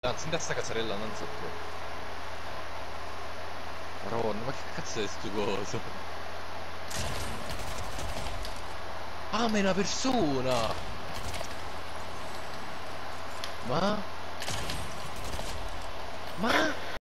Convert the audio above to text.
Anzi, in sta cazzarella non so più. Maronna, ma che cazzo è sto coso? Ah, ma è una persona! Ma? Ma?